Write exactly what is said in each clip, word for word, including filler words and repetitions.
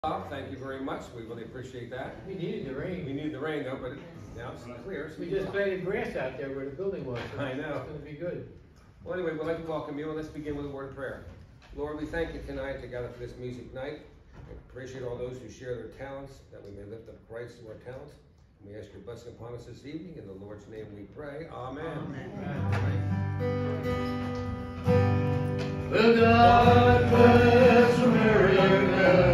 Thank you very much. We really appreciate that. We needed the rain. We needed the rain though, but now it's clear. So we just planted grass out there where the building was. So I know. It's going to be good. Well, anyway, we'd like to welcome you, and let's begin with a word of prayer. Lord, we thank you tonight together for this music night. We appreciate all those who share their talents, that we may lift up Christ through our talents. And we ask your blessing upon us this evening. In the Lord's name we pray. Amen. Amen. The God bless America.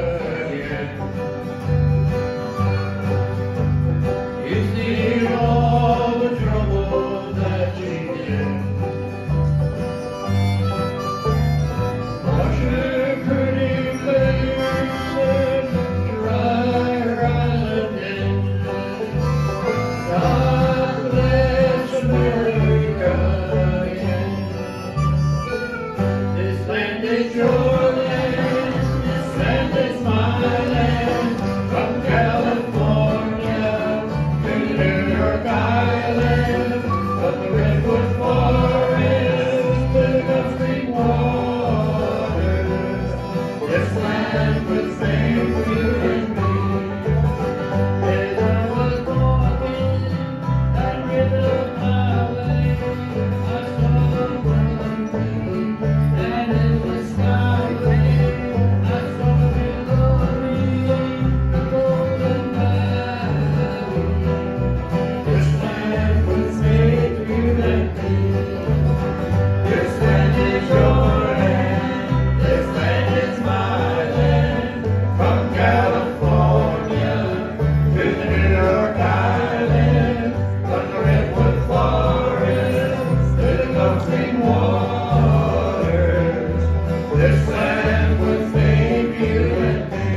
You see all the trouble that she did. Wash her pretty face and dry her eyes again. God bless America. This land is your land. This land is my land. From California to New York Island, from the redwood forest to the Gulf Stream water, this land was made for you and me. As I was walking that river highway, I saw one thing, and in the skyway I saw below me the golden valley. This land was made for you and me. This land is your land. This land is my land. From California to the New York Island, from the redwood forest to the Gulf Stream waters, this land was made for you and me.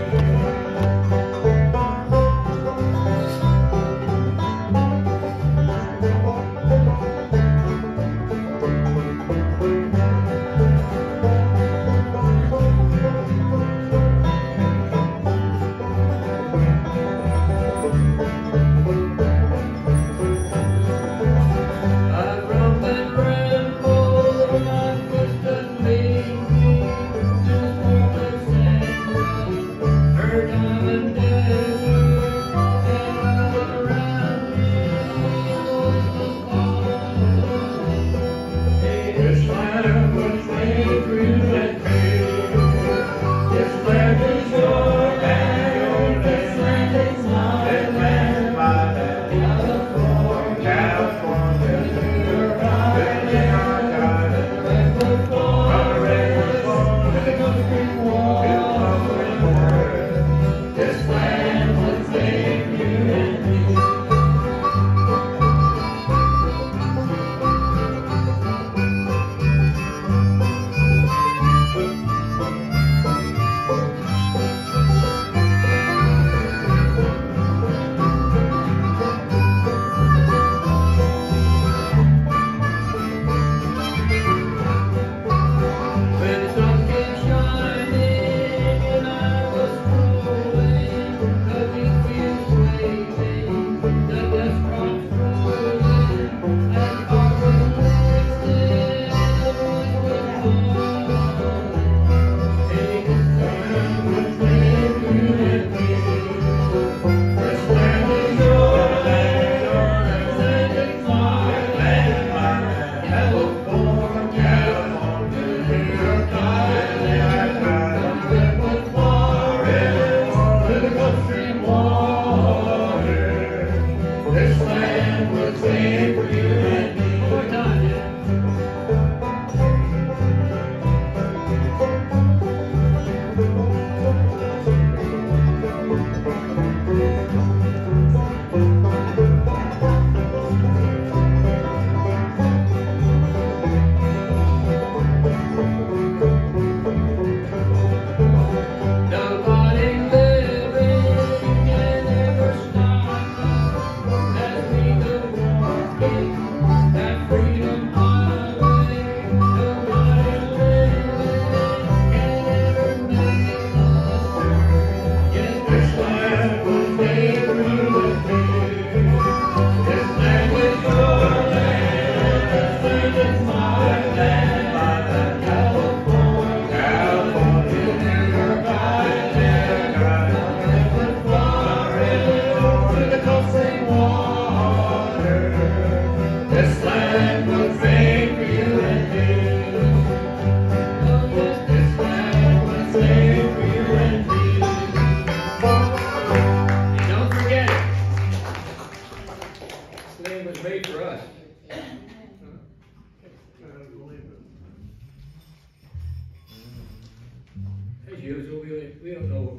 I've roamed and rambled, my footsteps lead me to the formless sand, her diamond desert, and all around me was the pond. This land was made for you and me. This land is your land. This land is my land. My land. California, California, New York Island, New York Island, redwood forest, redwood forest, to the Gulf Stream water. This land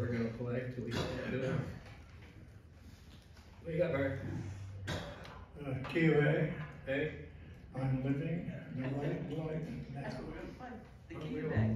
we're gonna play till we start doing it. What you got, Barry? Uh, T O A, Hey? I'm living the right life now. The key bag.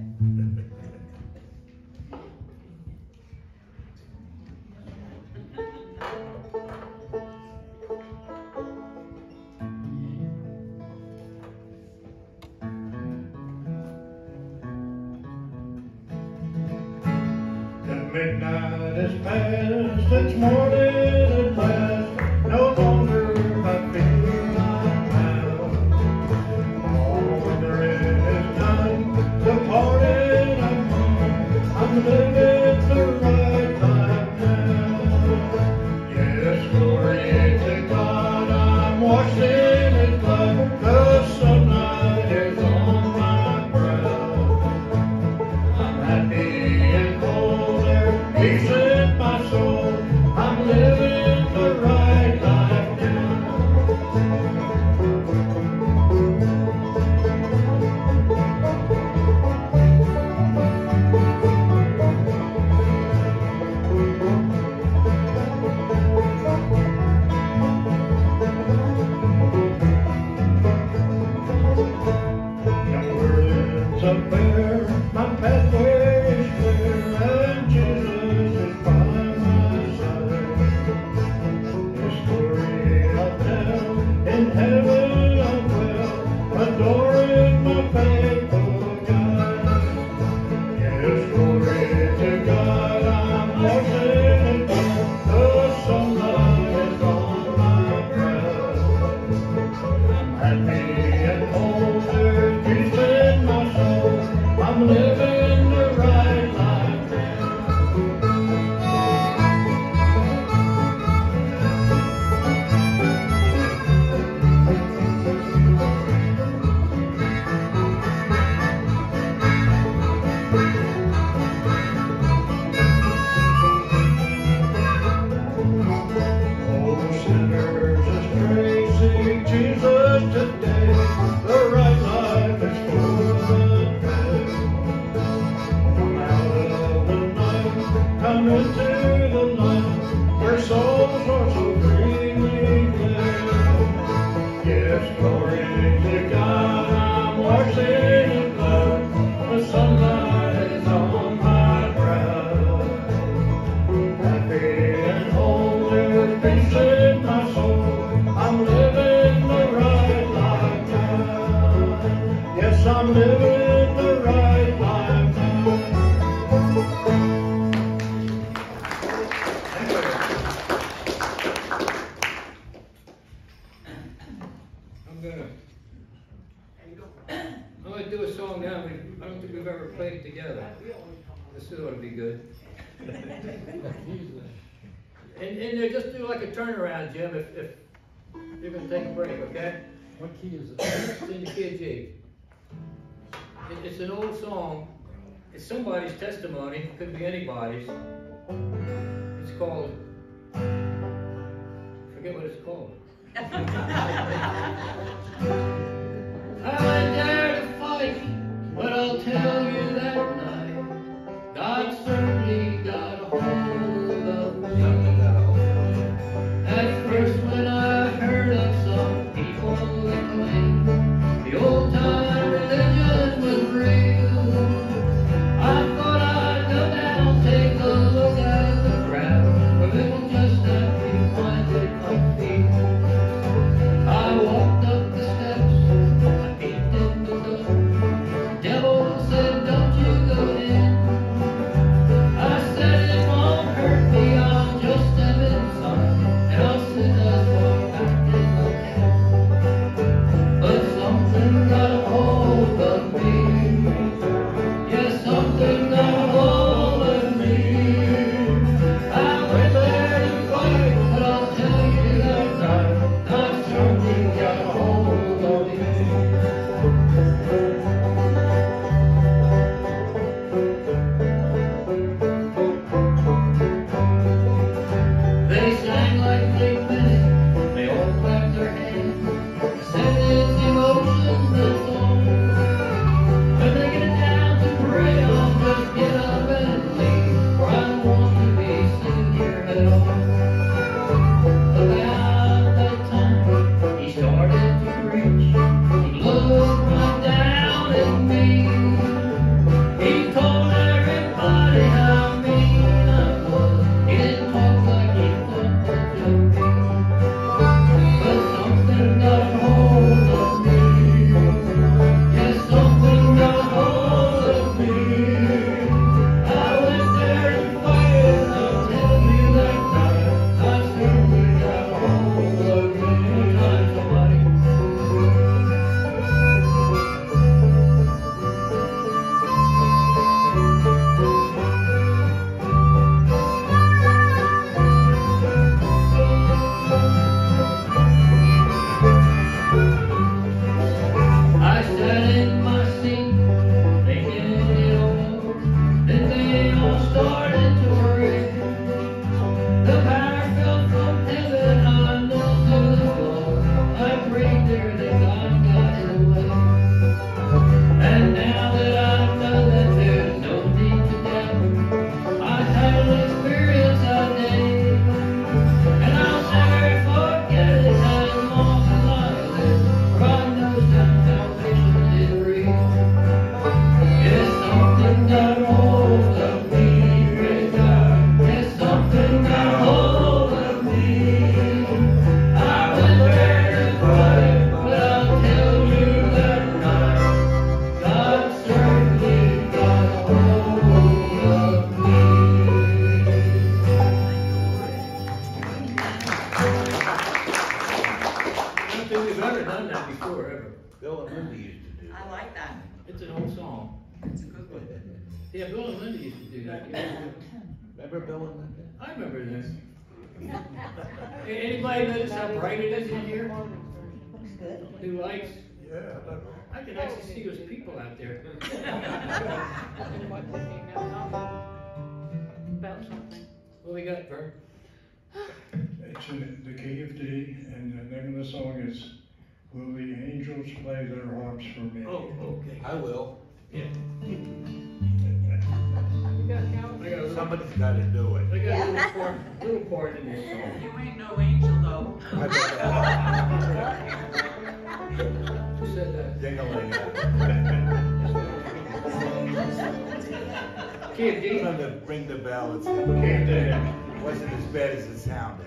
The midnight is past, it's morning at last, no longer I feel my bound. All there is done, the parting I'm on, I'm living the right life now. Yes, glory to God, I'm washed in His blood, the sunlight is on my brow. I'm happy and cold, there's peace in my soul, I'm living the right life now. Young words up there, my pathway is clear, and Jesus is by my side. His glory I'll tell, in heaven I will, adoring my faithful God. Yes, glory to God, I'm washed in His blood, the sunlight is on my brow. I'm happy and whole, there's peace in my soul, I'm living the right life now. Oh, sinners astray, seek Jesus today, the right life is for the day. Come out of the night, come into the light, where souls are so freely led. Yes, glory to God, I'm washed in His blood, the sunlight is on my brow. Happy and whole, there's peace in my soul, I'm living the right life now. Yes, I'm living the right life now. I'm gonna, I'm gonna do a song now, we, I don't think we've ever played together. This ought to be good. And, and then just do like a turnaround, Jim, if, if you're gonna take a break, okay? What key is it? It's in the key of G. It, it's an old song. It's somebody's testimony. It could be anybody's. It's called, forget what it's called. I went there to fight, but I'll tell you that night, God certainly got a hold of me. At first when I heard of some people claim the old time religion was real, I thought I'd go down, take a look at the crowd, but it was just that we find it comfy. I walked up the steps going? I remember this. Anybody notice how bright it is in here? Looks good. New lights? Yeah, I don't know. I can actually see those people out there. About something. What we got, Vern? It's in the key of D, and the name of the song is Will the Angels Play Their Harps for Me? Oh, okay. I will. Yeah. You got a calendar? I got a little, Somebody's got to do it. I got a little part, little part in this song. You ain't no angel though. Who said that? Ding-a-ling. Kid D. Trying to ring the bell. It's- Can't do it. It wasn't as bad as it sounded.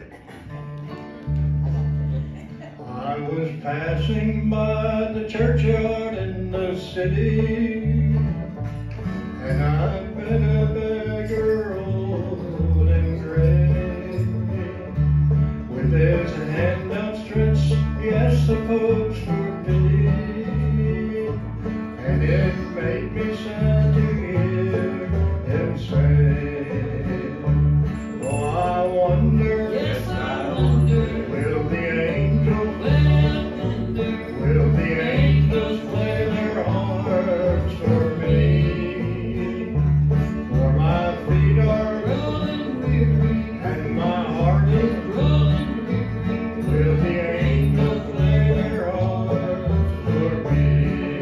I was passing by the churchyard in the city, and I met a beggar old and gray. With his hand outstretched, he asked the folks for pity, and it made me sad to hear him say, oh, I wonder, Yes, I wonder. will the angels Well, wonder. Will the angels play their harps for me? For my feet are Rolling weary. and my heart is Rolling weary. Will the angels play their harps for me?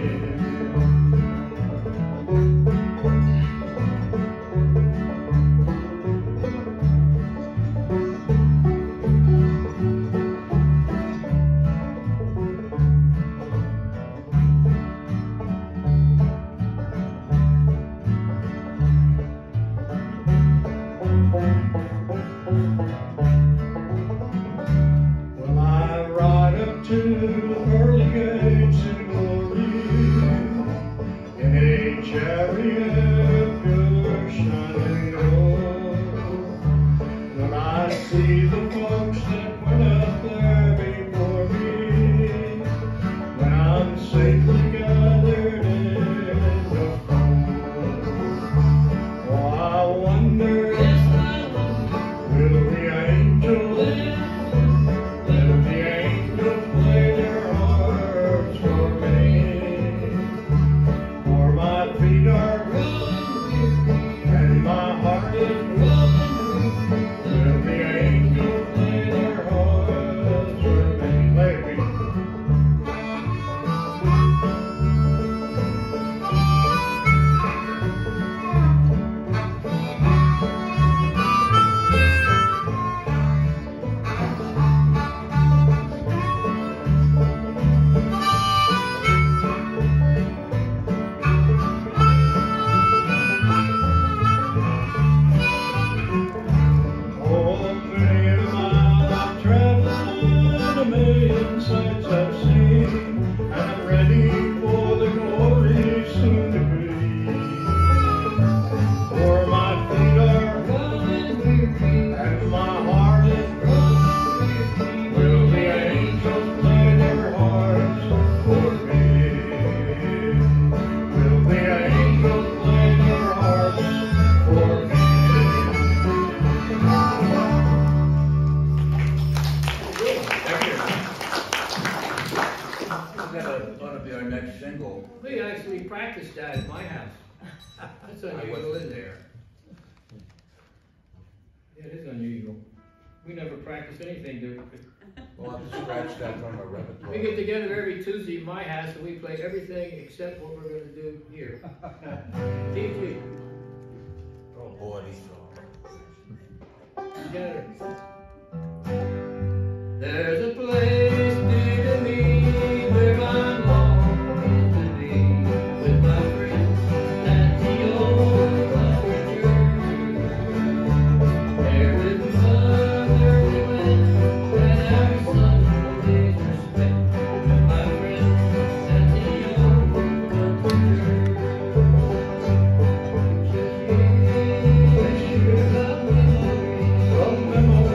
Well, I ride up to the pearly gates in glory in a chariot of pure shining gold. When I see the folks that went up there before me, when I'm safely gathered in the fold, oh, I wonder, Yes, I wonder. will the angels Well, Will the angels play their harps for me? For my feet are rolling weary. and my heart is Rolling weary. Will the angels play their harps for me? Play it, Pete. Oh, many a mile I've traveled, a million sights I've seen, and I'm ready for the glory soon to be. For my feet are Rolling weary. and my heart is Rolling weary. Will the angels play their harps for me? Will the angels play their harps for me? That's gonna be our next single. We actually practiced that at my house. That's unusual, isn't it? Yeah, it is unusual. We never practice anything, do we? We'll have to scratch that from our We get repertoire. together every Tuesday at my house and we play everything except what we're gonna do here. Team week, Oh, boy, these songs. together. There's a place near to me where I long to be with my friends at the old country church. There with mother we went and our Sundays were spent with my friends at the old country church. Just wish you love memories. From memories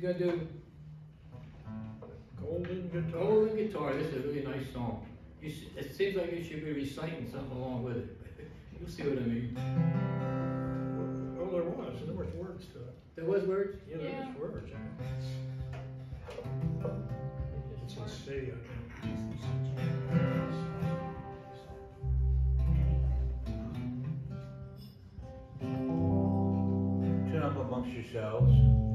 gonna do Golden guitar. Golden Guitar. This is a really nice song. You sh it seems like you should be reciting something along with it. You'll see what I mean. Well, there was, there was words to it. There was words? Yeah, there was words. It's in C, I think. Turn up amongst yourselves.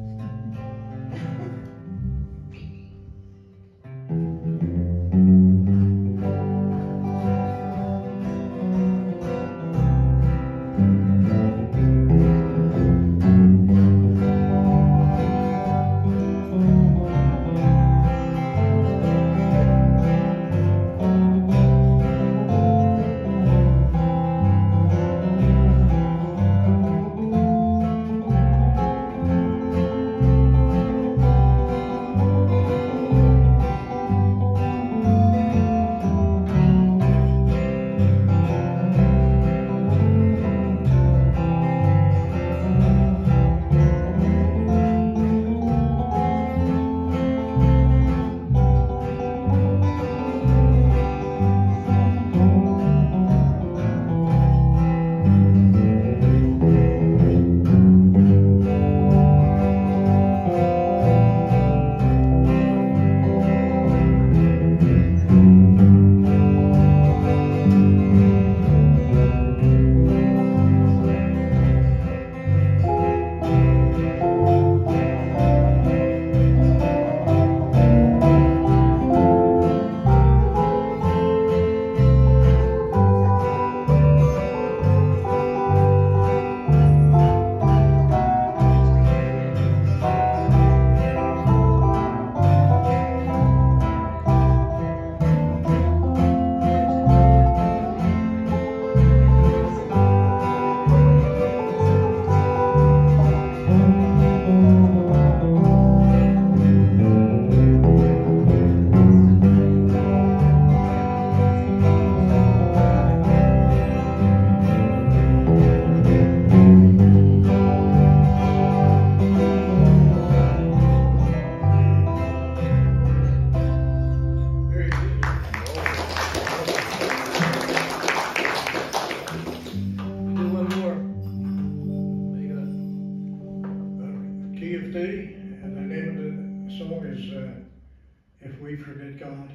If We Forget God.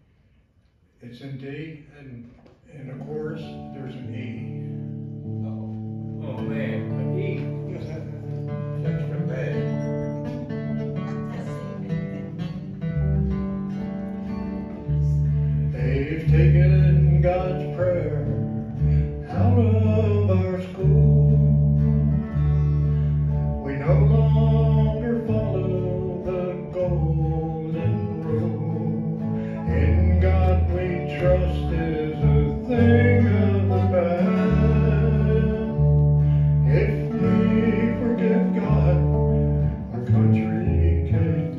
It's in D, and in the chorus, there's an E. Oh man, an E. Extra bad. They've taken God's prayer out of our school. We no longer follow the golden rule. In God we trust is a thing of the past. If we forget God, our country can't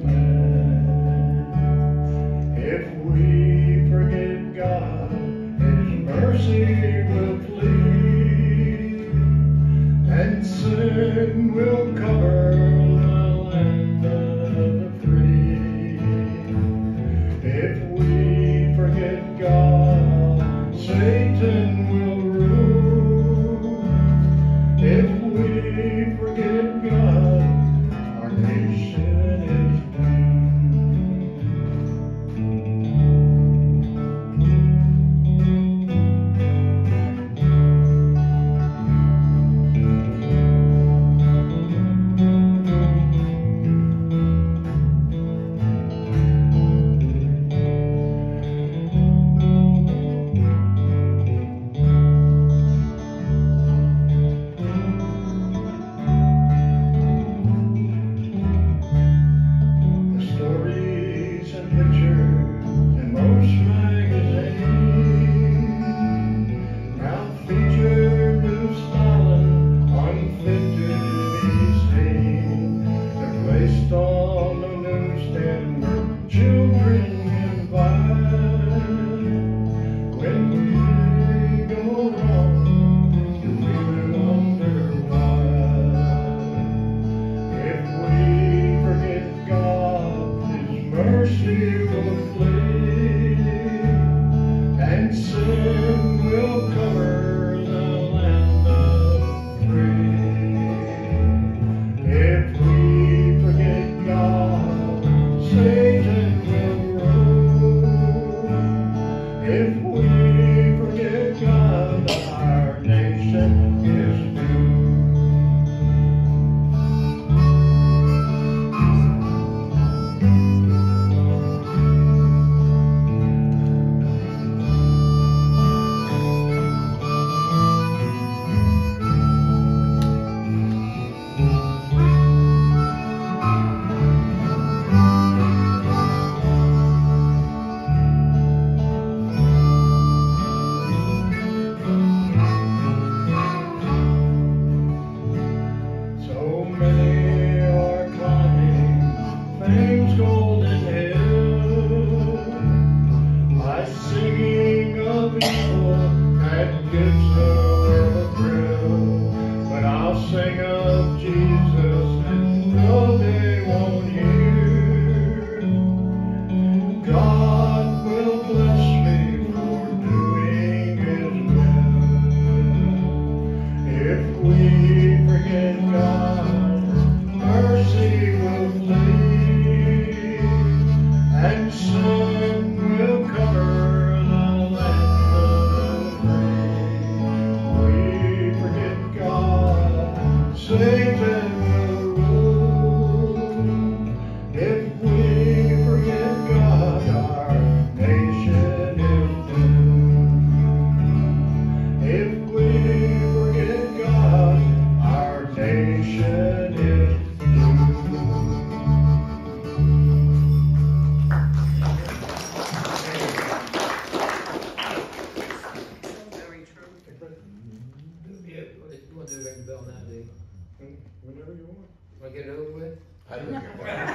last. If we forget God, His mercy Satan will rule. If we forget God, our nation is doomed. So many are climbing fame's golden hill by singing of evil that gives the world a thrill. But I'll sing of Jesus and though they won't hear, God will bless me for doing His will. If we forget God, mercy will flee, and sin will cover the land of the free. We forget God, Satan will rule. If we forget God, our nation is doomed. If we forget God, our nation is Very true. Yeah, you want to ring the bell now, Dave? whenever you want. Want to get it over with? I don't care.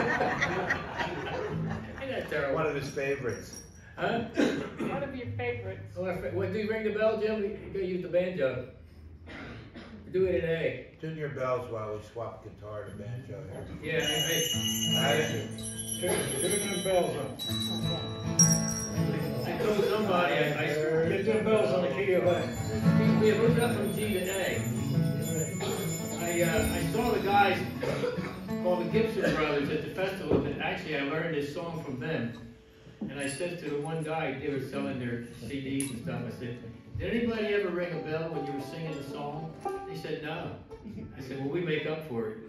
Ain't that terrible? One of his favorites. Huh? One of your favorites. Oh, I fi- What, do you ring the bell, Jim? You gotta use the banjo. Do it in A. Tune your bells while we swap guitar to banjo here. Yeah, I, I see. Turn, turn them bells on. I, I told somebody, I, I, Get them bells on the key of A. we have moved up from G to A. I, uh, I saw the guys called the Gibson Brothers at the festival, and actually I learned this song from them. And I said to the one guy, they were selling their C Ds and stuff, I said, did anybody ever ring a bell when you were singing the song? They said, no. I said, well, we make up for it.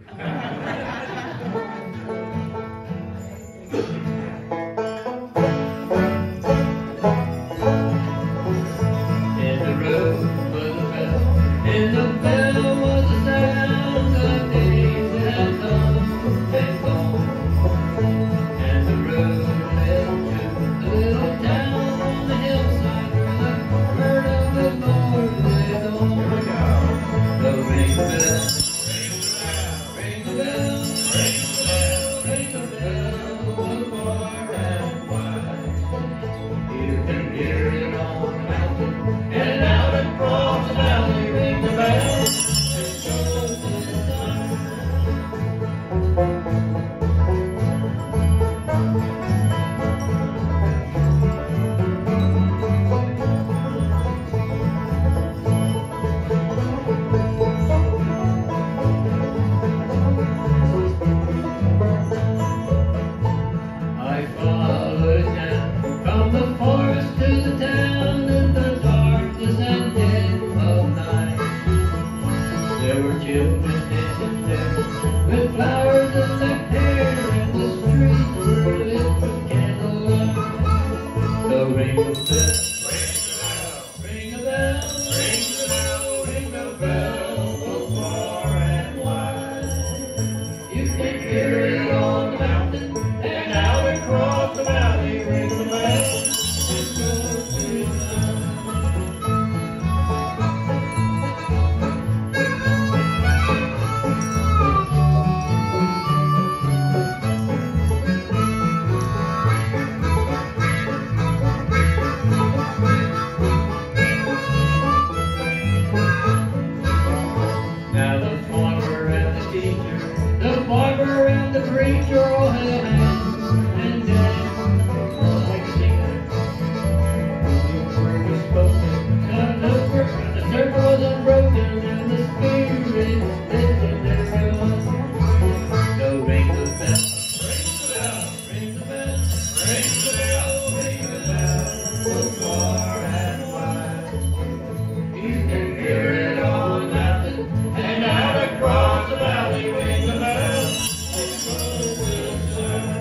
And the road was a bell, and the bell was a sound of days that have come and gone. And the road led to a little town on the hillside where the herd of the Lord lived on. So ring the bell, ring the bell, ring the bell, ring the bell, ring the bell, far and wide. You can hear it on the mountain and out across the valley. Ring the bell, and go to the sun. I followed down from the forest to the town in the darkness and dead of night. There were children dancing there with flowers in their hair, and the streets were lit with candlelight. So ring the bell, ring the bell, ring the bell, ring the bell, go far and wide. You can hear it on the mountain and out across the valley. Ring the bell, and go to the sun. ring the bell, ring the bell, ring the bell, go far and wide. You can hear it on the mountain and out across the valley, ring the bell, it goes to the sun.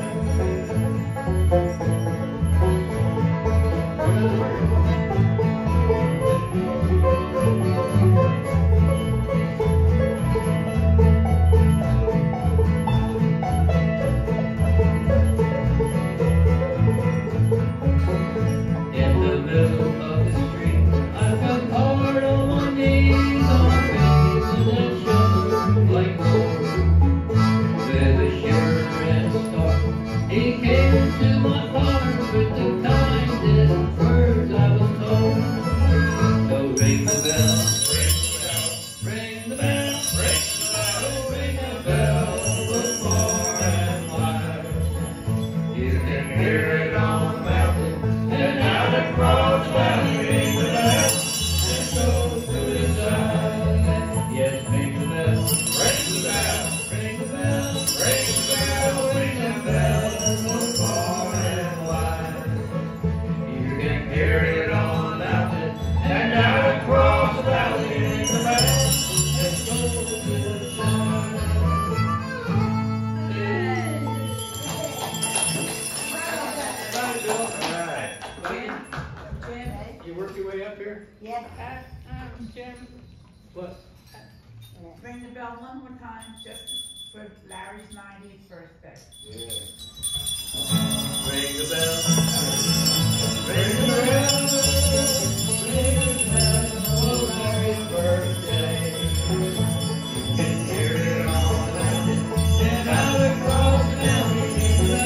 You work your way up here? Yeah. Uh, um, Jim, What? Ring the bell one more time, just for Larry's ninetieth birthday. Yeah. Ring the bell. Ring the bell. Ring the bell for Larry's birthday. You can hear it all around it and out across the valley. Ring the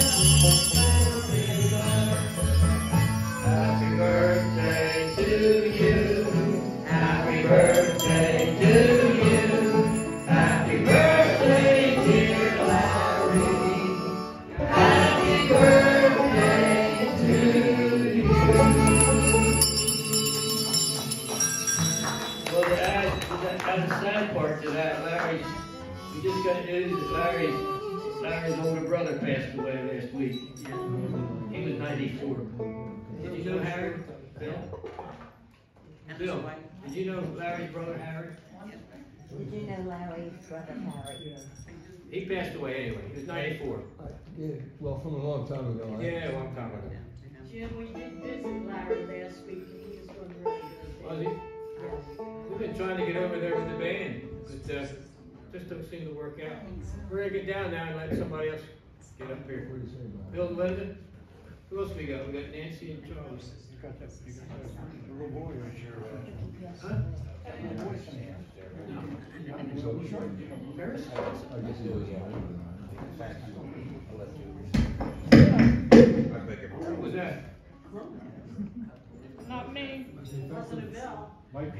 bell. Happy birthday to you. Happy birthday to you. Happy birthday, dear Larry. Happy birthday to you. Well, to add, to that, add the sad part to that, Larry's, we just got news that Larry's, Larry's older brother passed away last week. He was ninety-four. Did you know Harry? Bill? Bill, did you know Larry's brother Harry? Did you know Larry's brother Harry? He passed away anyway. He was ninety-four. Yeah, well, from a long time ago. I- Yeah, a long time ago. Jim, we did visit Larry last week and he was doing really good. Was he? We've been trying to get over there with the band, but uh, just don't seem to work out. We're gonna get down now and let somebody else get up here. What do you say about it? Bill and Linda? Who else we got? We got Nancy and Charles. You got that, you got that little boy right here. Huh? So, Paris? I guess he was on. Who was that? Not me. Wasn't a bill.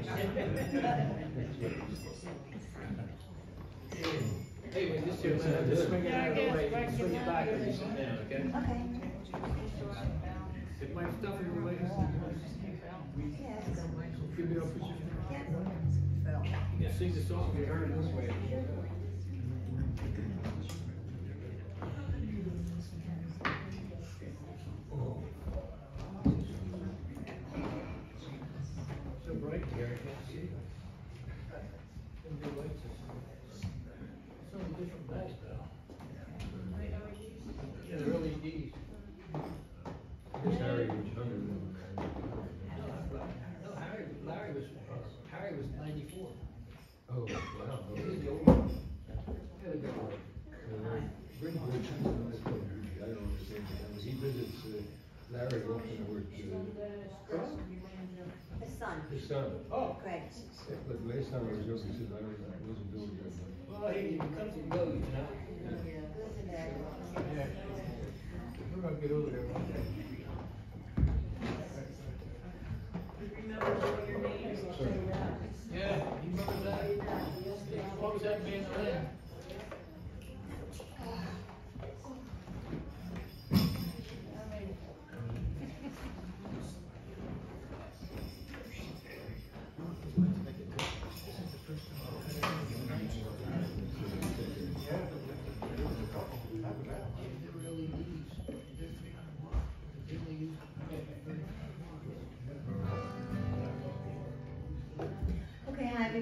Hey, when this year, just swing it out of the way, you can swing it back when you sit down, okay? Okay. If my stuff in the way, Yes. give me a picture. Yes. You can sing the song we heard this way. So bright here, I can't see. And the lights are so- so many different bulbs now. Yeah, they're L E Ds. Guess Harry was younger than him. No, Harry, Larry was, Harry was ninety-four. Oh, wow. He was the old one. Yeah, the good one. Bring Rich into my program. I don't understand. that. He visits uh, Larry often with uh, His son, his son. Oh, Craig. Yeah, But last time I was over, he said Larry wasn't doing good. well, he, he comes and goes, you know? Yeah. We're gonna get over there one day. Remember all your names? Yeah, you remember that? What was that man's name?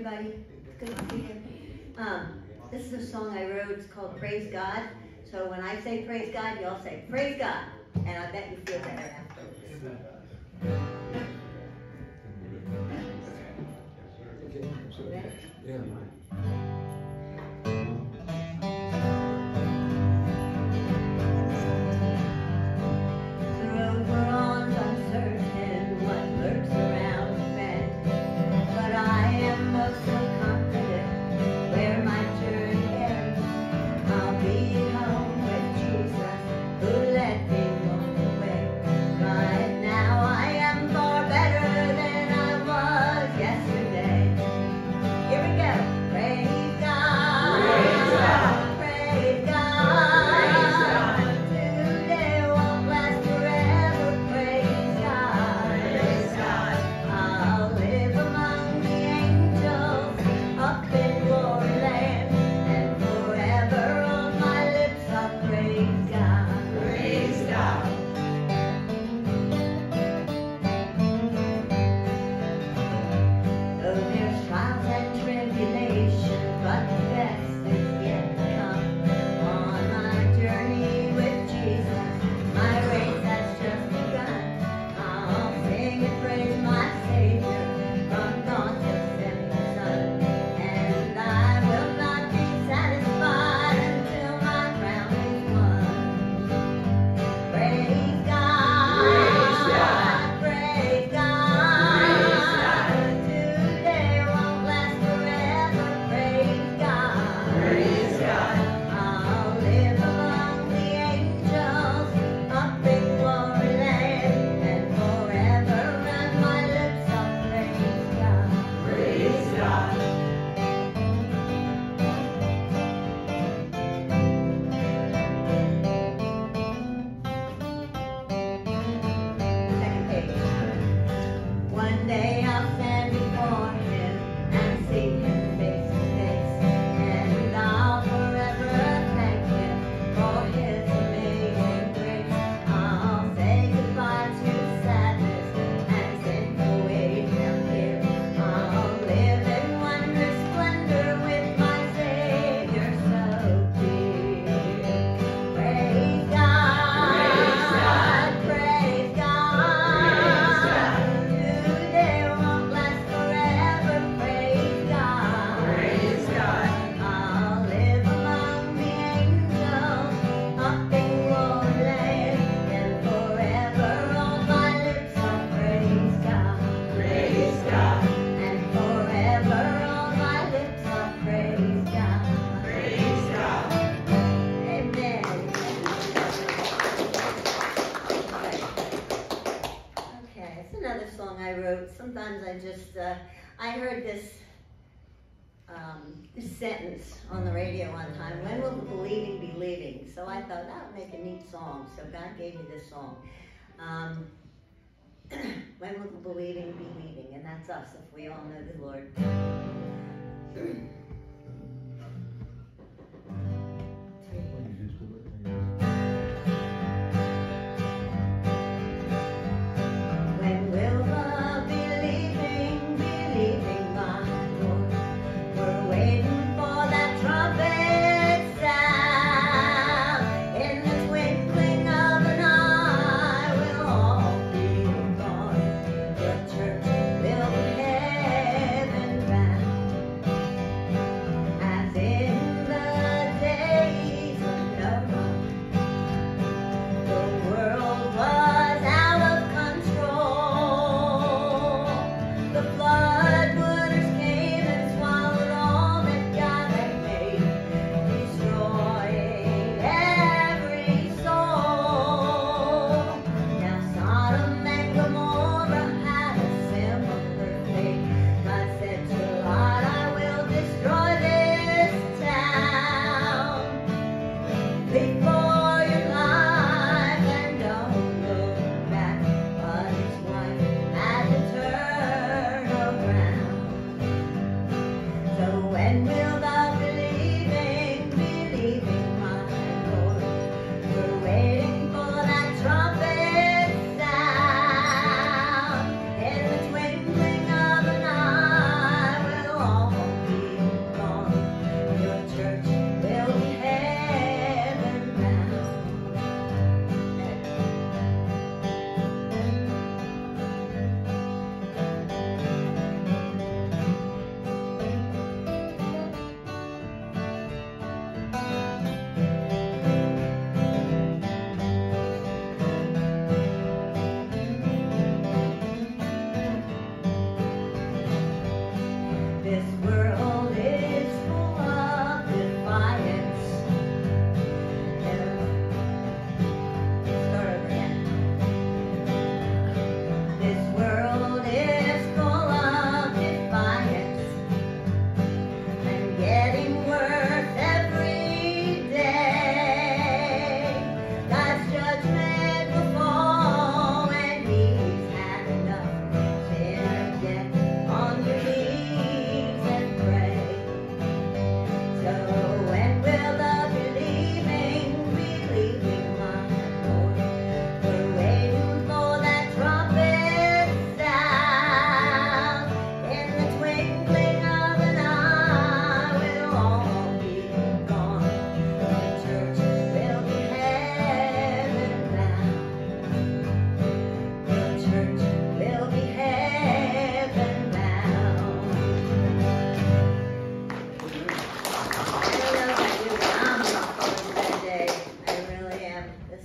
everybody. It's good to see you. Um, this is a song I wrote. It's called Praise God. So when I say praise God, you all say praise God. And I bet you feel better afterwards. Okay? Yeah. The road we're on's uncertain, what lurks around the bend. But I am most so confident where my journey ends. I'll be home with Jesus, who let me walk away. Right now I am far better than I was yesterday. Here we go. Praise God. Praise God. Praise God. Praise God. Today won't last forever. Praise God. Praise God. I'll live among the angels up in glory land, and forever on my lips I'll praise God. Praise God. Though there's trials and tribulations, but the best is yet to come. On my journey with Jesus, my race has just begun. I'll sing and praise my Savior from dawn till setting sun. And I will not be satisfied until my crown is won. Praise God. Praise God. Praise God. Praise God. Today won't last forever. Praise God. Praise God. I'll live among the angels up in glory land, and forever on my lips I'll praise God. Praise God. Second page. One day I'll stand before Him and see Him face to face, and I'll forever thank Him for His amazing grace. I'll say goodbye to sadness and sinful ways down here. I'll live in wondrous splendor with my Savior so dear. Praise God. Praise God. Praise God. Today won't last forever. Praise God. Praise God. I'll live among the angels up in glory land, and forever on my lips I'll praise God. Praise God. And forever on my lips I'll praise God. Praise God. Amen. Okay, it's another song I wrote. Sometimes I just, uh, I heard this, um, this sentence on the radio one time, when will the believing be leaving? So I thought that would make a neat song, so God gave me this song. Um, when will the believing be leaving? And that's us, if we all know the Lord. When will the believing, believing, my Lord? We're waiting for that trumpet sound. In the twinkling of an eye, we'll all be gone. The church will be heaven bound.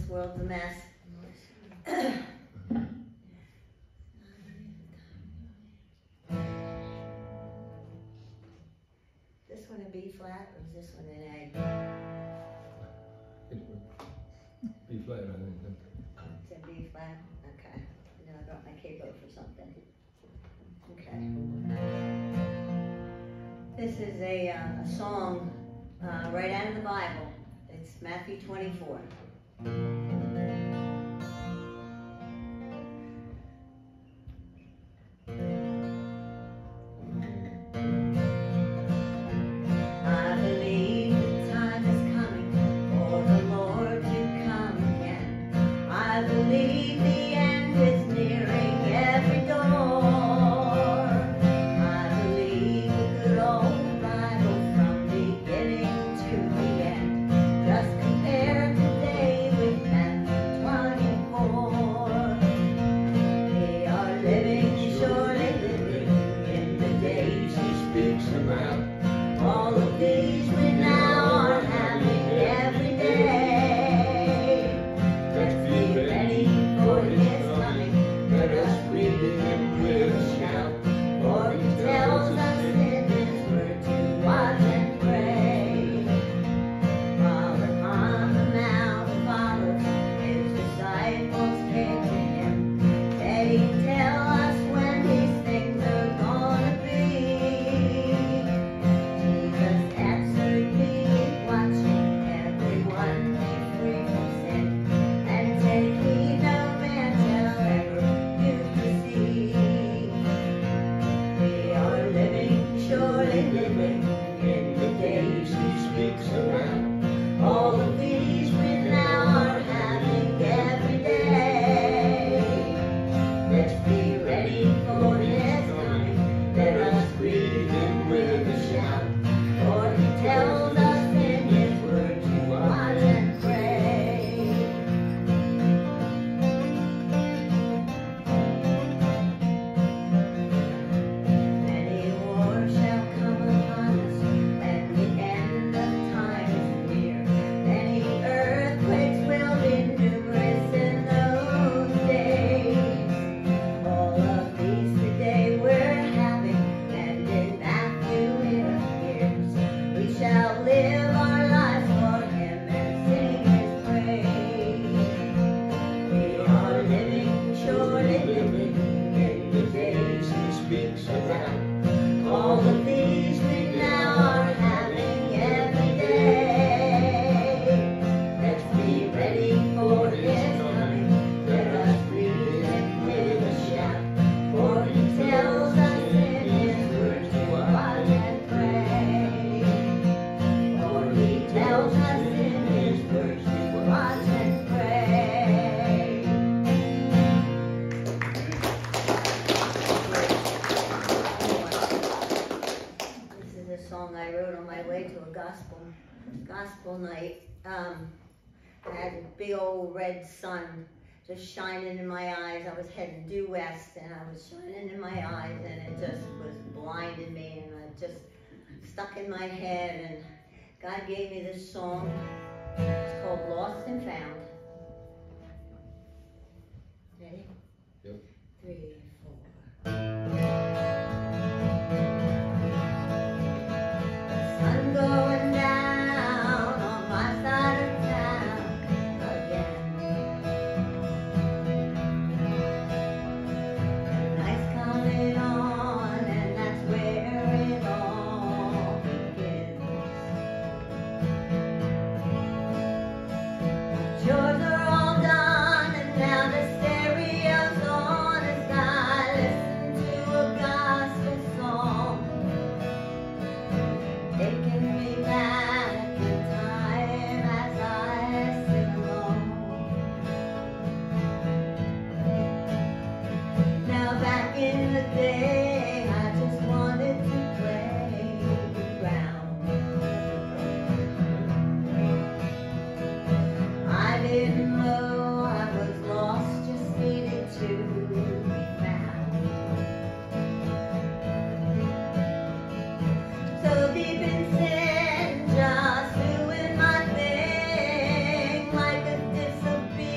world's a mess. This one a B flat or is this one an A? B flat, I think. It's a B flat? Okay. No, I brought my capo for something. Okay. This is a, uh, a song uh, right out of the Bible. It's Matthew twenty-four. I believe the time is coming for the Lord to come again. I believe the end is nearing every door. I believe the good old Bible from beginning to the end. Just compare today with Matthew twenty-four. They are living, surely living in the days he speaks about. All of these we now are having every day. Let's be ready for his coming. Let us greet him with a shout. For he tells us in his word to watch and pray. While upon the Mount of Olives his disciples came to him, said he'd tell us when these things are gonna be. Jesus answered, be watching, everyone be free from sin, and take heed no man shall ever you deceive. We are living, surely living, in the days he speaks about. All of these we now are having every day. Let's be ready for his coming. Let us greet him with a shout. For he tells us in his word to watch and pray. Many wars shall come upon us when the end of time is near. Many earthquakes will be numerous in those days. All of these today we're having, and in Matthew it appears. We shall live our lives for him and sing his praise. We are living, surely living, in the days he speaks about. All of these we now are having every day. Let's be ready for his coming. Let us greet him with a shout. For he tells us in his word to watch and pray. For he tells us in his word to watch and pray. This is a song I wrote on my way to a gospel gospel night. Um, I had a big old red sun just shining in my eyes. I was heading due west, and I was shining in my eyes, and it just was blinding me, and it just stuck in my head. And God gave me this song. It's called Lost and Found. Ready? Yep. Three, four. Sun going down on my side of town again. The night's coming on, and that's where it all begins. Chores are all done, and now the stereo's on as I listen to a gospel song, taking me back in time as I sing along. Now back in the day, I just wanted to play around. I didn't know I was lost, just needed to be found. So deep in sin, just doing my thing, like a disobedient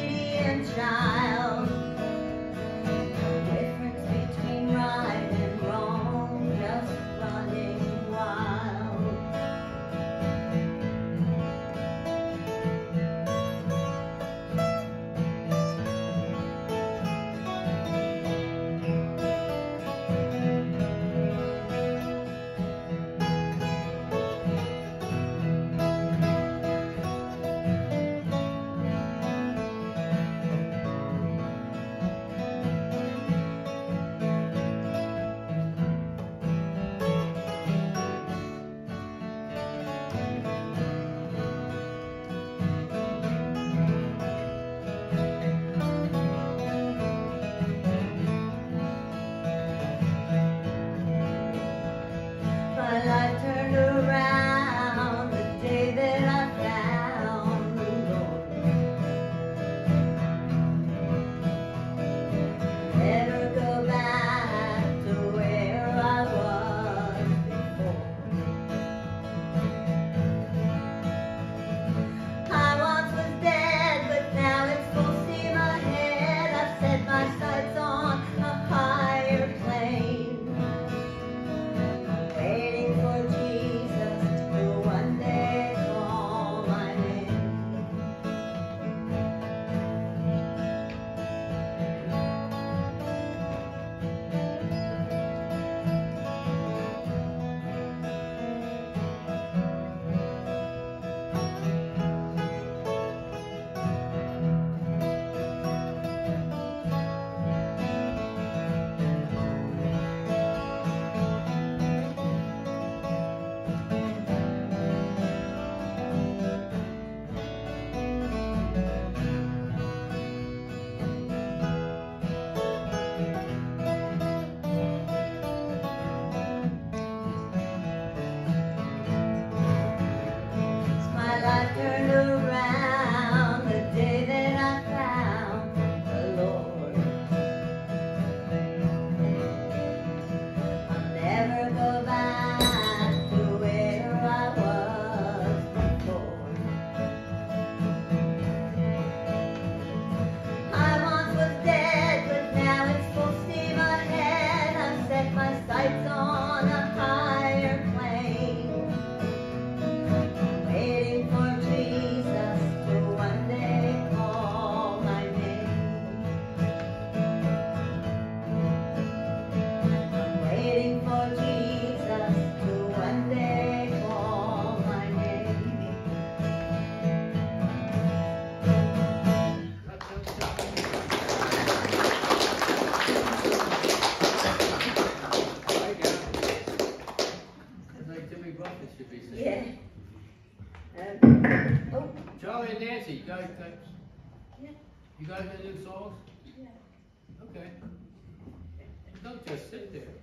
You got any new songs? Yeah. Okay. Don't just sit there.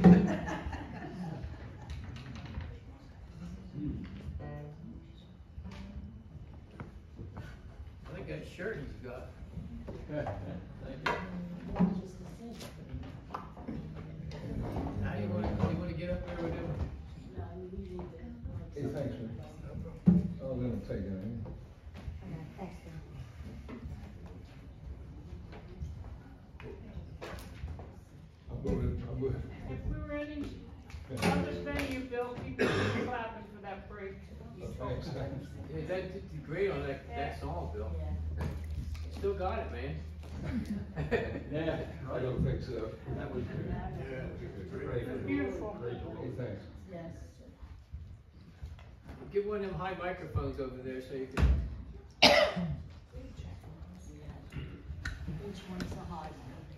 I like that shirt he's got. Thank you. Now you want to, you want to get up there with him? Hey, thanks, man. I'll let him take that, eh? I'll go with, I'll go with. If we're ready, understand you, Bill, people are clapping for that break. Thanks, thanks. Yeah, that did great on that, that song, Bill. Still got it, man. Yeah, I don't think so. That was good. Great. Beautiful. Great. Hey, thanks. Yes. Get one of them high microphones over there so you can. Which one's the high one?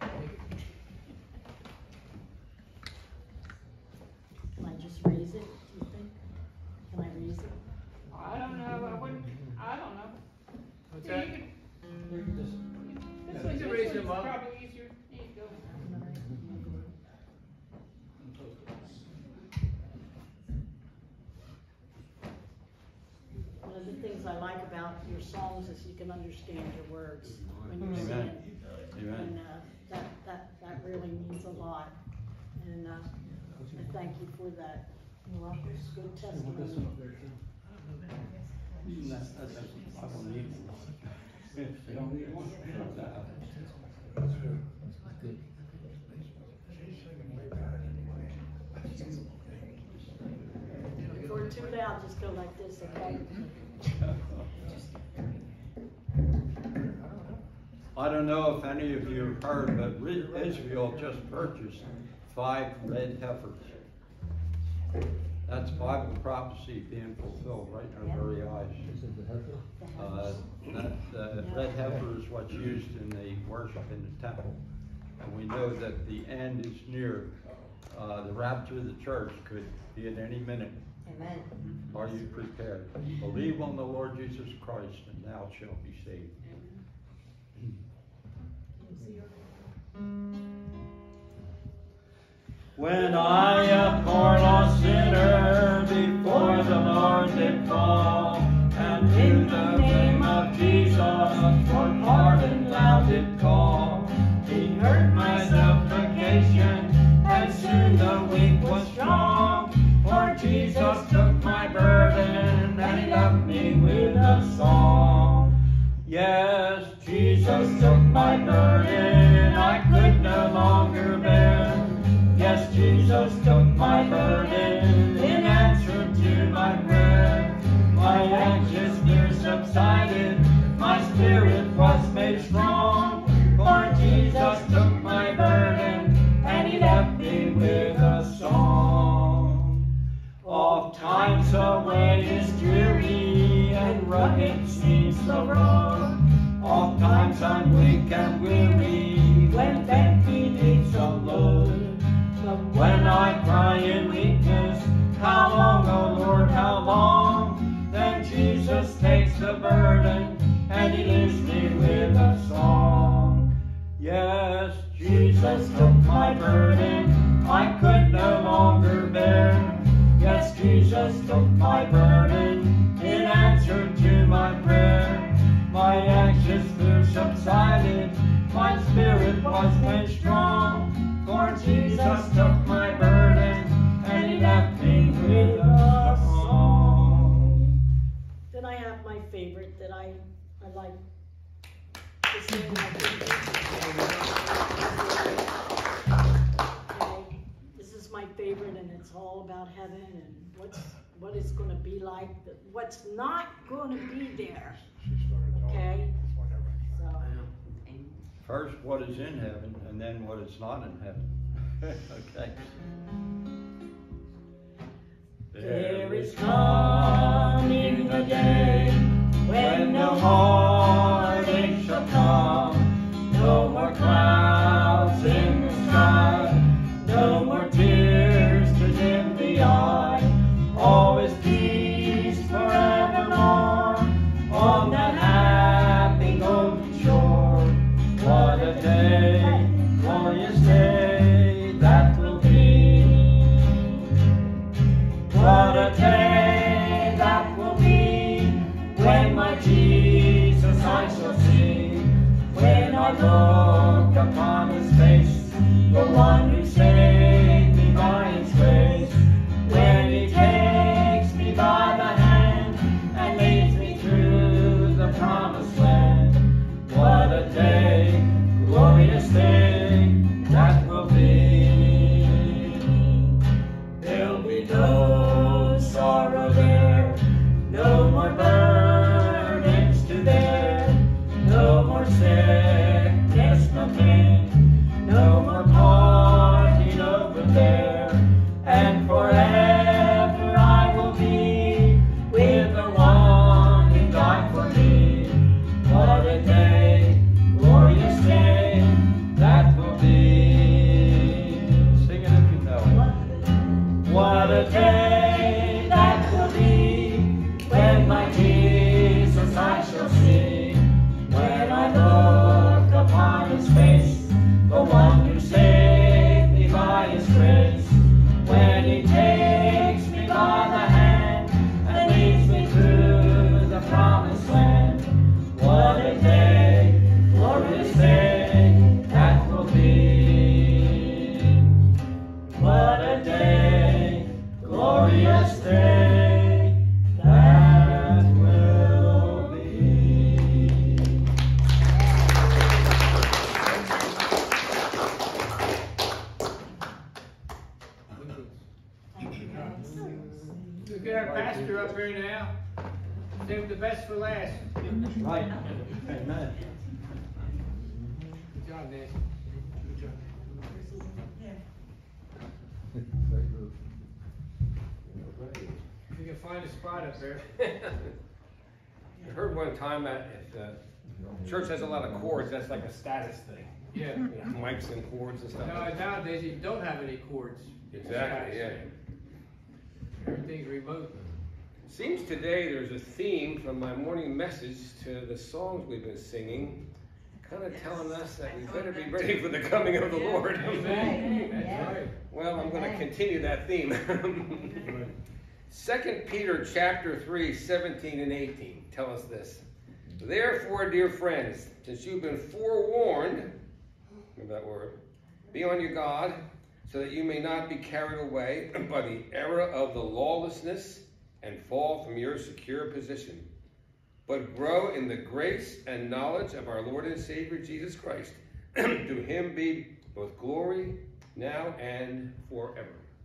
Can I just raise it, do you think? Can I raise it? I don't know, I wouldn't, I don't know. What's Yeah, that? you can, You can just. this You one, can this raise one's them up. probably easier. There you go. One of the things I like about your songs is you can understand your words when you sing Amen. it. Amen. And uh, that, that, that really means a lot. And uh, I thank you for that. It's good testimony. That's, that's, that's, I don't need one. If they don't need one, If we're too loud, just go like this, okay? I don't know if any of you heard, but Re- Israel just purchased five red heifers. That's Bible prophecy being fulfilled right in our very eyes. Uh, that, the red heifer is what's used in the worship in the temple. And we know that the end is near. Uh, the rapture of the church could be at any minute. Amen. Are you prepared? Believe on the Lord Jesus Christ and thou shalt be saved. When I, a poor lost sinner, before the Lord did fall, and in the name of Jesus for pardon thou did call, he heard my supplication, and soon the weak was strong. For Jesus took my burden, and he loved me with a song. Yes, Jesus took my burden, I could no longer bear. Yes, Jesus took my burden in answer to my prayer. My anxious fear subsided, my spirit was made strong. For Jesus took my burden, and he left me with a song. Oft times the way is dreary, and rugged seems the road. Oft times I'm weak and weary, when bent beneath the load. But when I cry in weakness, how long, O Lord, how long? Then Jesus takes the burden, and he leaves me with a song. Yes, Jesus took my burden, I could no longer bear. Yes, Jesus took my burden, in answer to my prayer. My anxious fear subsided, my spirit was made strong. For Jesus took my burden, and he left me with a song. Then I have my favorite that I, I like to sing. Okay, this is my favorite, and it's all about heaven and what's what it's going to be like, what's not going to be there. Okay, so. First, what is in heaven, and then what is not in heaven. Okay. There is coming the day when no heartache shall come, no more clouds in the sky, no more tears to dim the eye. All is peace forevermore on that happy golden shore. day, glorious day that will be. What a day that will be, when my Jesus I shall see. When I look upon his face, the one who saved me by his grace. When he takes me by the hand and leads me through the promised land. What a day, glorious day that will be. There'll be no sorrow there, no more burdens to bear, no more sickness, no pain, no more parting over there. And forever I will be with the one who died for me. What a day, glorious day that will be. Sing it if you know it. What a day that will be, when my Jesus I shall see. When I look upon his face, the one who saved me by his grace. When he takes me by the hand and leads me through the promised land. What a day, glorious day that will be. What a day, glorious day that will be. We got our pastor up here now. Save the best for last. Right. Amen. Good job, Nancy. Good job. You can find a spot up there. I heard one time that if the church has a lot of chords, that's like a status thing. Yeah. You know, mics and chords and stuff. No, nowadays you don't have any chords. Exactly, yeah. Everything's remote. Seems today there's a theme from my morning message to the songs we've been singing, kind of telling us that we better be ready for the coming of the Lord. Amen. That's right. Well, I'm going to continue that theme. Second Peter chapter three, seventeen and eighteen tell us this. Therefore, dear friends, since you've been forewarned, remember that word, be on your guard, so that you may not be carried away by the error of the lawlessness and fall from your secure position, but grow in the grace and knowledge of our Lord and Savior Jesus Christ. To him be both glory now and forever.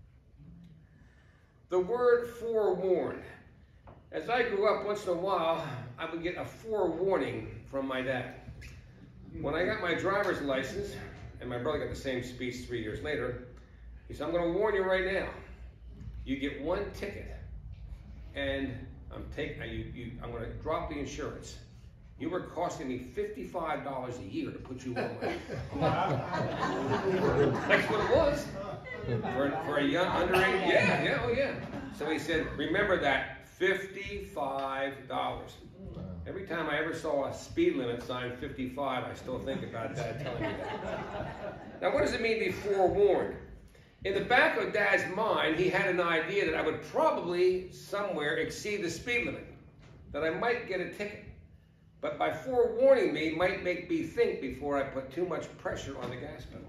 The word forewarned. As I grew up, once in a while, I would get a forewarning from my dad. When I got my driver's license, and my brother got the same speech three years later, he said, I'm going to warn you right now. You get one ticket, and I'm taking you, you. I'm going to drop the insurance. You were costing me fifty-five dollars a year to put you on my. That's what it was. For, for a young underage, yeah, yeah, oh yeah. So he said, remember that, fifty-five dollars. Every time I ever saw a speed limit sign fifty-five, I still think about Dad telling me that. Now, what does it mean to be forewarned? In the back of Dad's mind, he had an idea that I would probably somewhere exceed the speed limit, that I might get a ticket. But by forewarning me, might make me think before I put too much pressure on the gas pedal.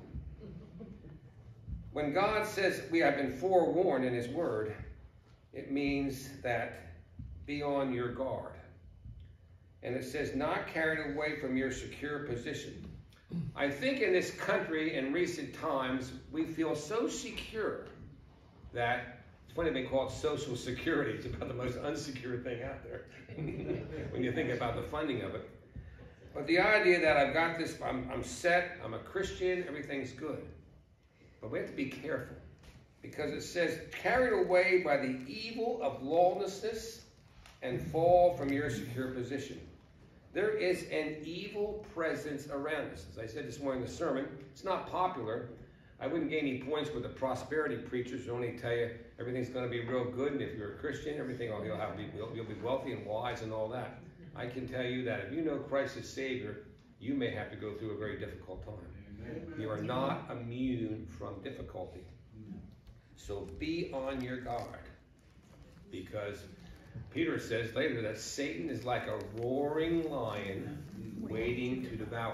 When God says we have been forewarned in his word, it means that be on your guard. And it says not carried away from your secure position. I think in this country in recent times, we feel so secure that, it's funny they call it social security. It's about the most unsecure thing out there when you think about the funding of it. But the idea that I've got this, I'm, I'm set, I'm a Christian, everything's good. But we have to be careful, because it says, carried away by the evil of lawlessness and fall from your secure position. There is an evil presence around us. As I said this morning in the sermon, it's not popular. I wouldn't gain any points with the prosperity preachers who only tell you everything's going to be real good, and if you're a Christian, everything will you'll have be you'll be wealthy and wise and all that. I can tell you that if you know Christ as Savior, you may have to go through a very difficult time. You are not immune from difficulty. So be on your guard, because Peter says later that Satan is like a roaring lion waiting to devour.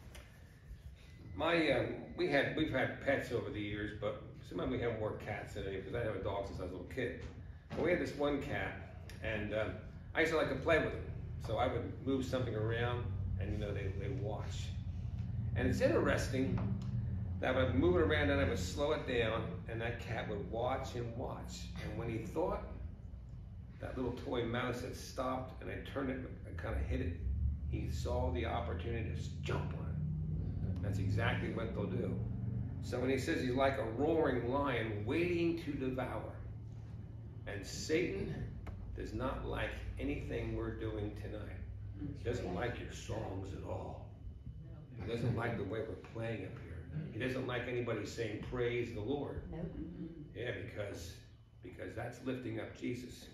My, um, we had, we've had pets over the years, but sometimes we have more cats than any, because I have a dog since I was a little kid. But we had this one cat, and um, I used to like to play with him. So I would move something around, and you know, they, they watch. And it's interesting that I would move it around and I would slow it down, and that cat would watch and watch. And when he thought that little toy mouse had stopped and I turned it and kind of hit it, he saw the opportunity to just jump on it. That's exactly what they'll do. So when he says he's like a roaring lion waiting to devour, and Satan does not like anything we're doing tonight. He doesn't like your songs at all. He doesn't like the way we're playing up here. He doesn't like anybody saying praise the Lord. Yeah, because because that's lifting up Jesus.